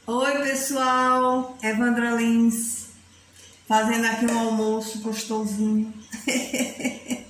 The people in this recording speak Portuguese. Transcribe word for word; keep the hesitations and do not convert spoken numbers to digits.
Oi pessoal, Evandra Lins, fazendo aqui um almoço gostosinho.